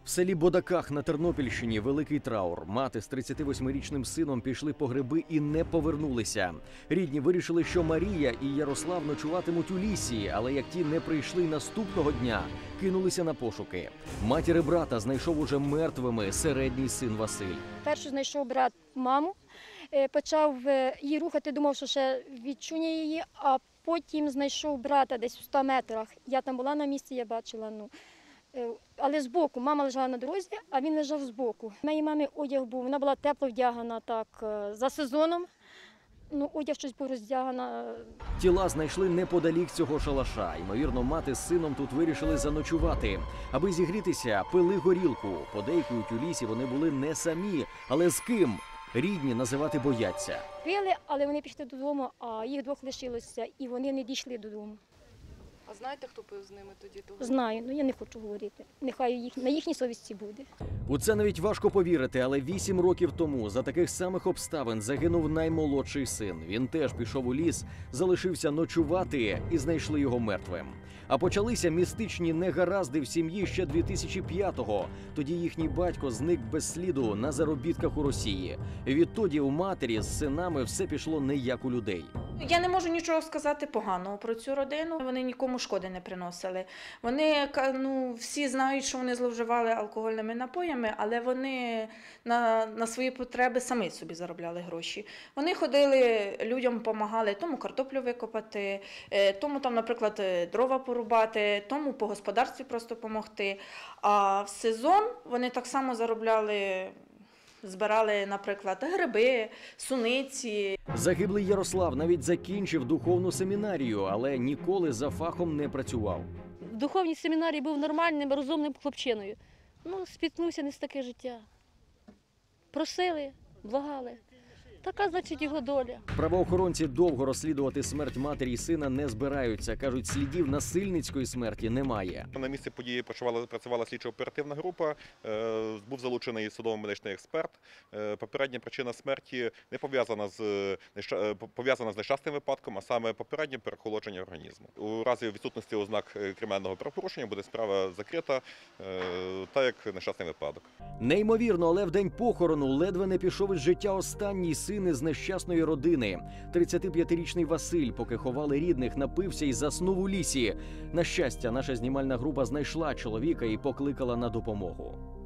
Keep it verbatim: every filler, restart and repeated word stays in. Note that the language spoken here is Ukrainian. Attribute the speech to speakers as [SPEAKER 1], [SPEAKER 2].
[SPEAKER 1] В селі Бодаках на Тернопільщині великий траур. Мати з тридцятивосьмирічним сином пішли по гриби і не повернулися. Рідні вирішили, що Марія і Ярослав ночуватимуть у лісі, але як ті не прийшли наступного дня, кинулися на пошуки. Матір брата знайшов уже мертвими середній син Василь.
[SPEAKER 2] Першу знайшов брат маму, почав її рухати, думав, що ще відчує її, а потім знайшов брата десь в ста метрах. Я там була на місці, я бачила, ну, але збоку. Мама лежала на дорозі, а він лежав збоку. У моєї мами одяг був, вона була тепло вдягана так за сезоном. Ну, одяг щось був роздягана.
[SPEAKER 1] Тіла знайшли неподалік цього шалаша. Ймовірно, мати з сином тут вирішили заночувати. Аби зігрітися, пили горілку. Подейкують, у лісі вони були не самі, але з ким? Рідні називати бояться.
[SPEAKER 2] Пили, але вони пішли додому, а їх двох лишилося, і вони не дійшли додому.
[SPEAKER 3] А знаєте, хто пив з ними тоді? Того?
[SPEAKER 2] Знаю, але я не хочу говорити. Нехай їх, на їхній совісті буде.
[SPEAKER 1] У це навіть важко повірити, але вісім років тому за таких самих обставин загинув наймолодший син. Він теж пішов у ліс, залишився ночувати і знайшли його мертвим. А почалися містичні негаразди в сім'ї ще дві тисячі п'ятого. Тоді їхній батько зник без сліду на заробітках у Росії. Відтоді у матері з синами все пішло не як у людей.
[SPEAKER 4] Я не можу нічого сказати поганого про цю родину. Вони нікому шкоди не приносили. Вони, ну, всі знають, що вони зловживали алкогольними напоями, але вони на, на свої потреби самі собі заробляли гроші. Вони ходили, людям допомагали, тому картоплю викопати, тому там, наприклад, дрова порубати, тому по господарстві просто допомогти. А в сезон вони так само заробляли. Збирали, наприклад, гриби, суниці.
[SPEAKER 1] Загиблий Ярослав навіть закінчив духовну семінарію, але ніколи за фахом не працював.
[SPEAKER 5] В духовній семінарії був нормальним, розумним хлопчиною. Ну, спіткнувся не з таке життя. Просили, благали. Така, значить, його доля.
[SPEAKER 1] Правоохоронці довго розслідувати смерть матері і сина не збираються. Кажуть, слідів насильницької смерті немає.
[SPEAKER 6] На місці події працювала, працювала слідчо-оперативна група, е, був залучений судово-медичний експерт. Е, попередня причина смерті не пов'язана з, неща, пов'язана з нещасним випадком, а саме попереднє переохолодження організму. У разі відсутності ознак кримінального правопорушення буде справа закрита, е, так як нещасний випадок.
[SPEAKER 1] Неймовірно, але в день похорону ледве не пішов із життя останній син із нещасної родини. тридцятип'ятирічний Василь, поки ховали рідних, напився і заснув у лісі. На щастя, наша знімальна група знайшла чоловіка і покликала на допомогу.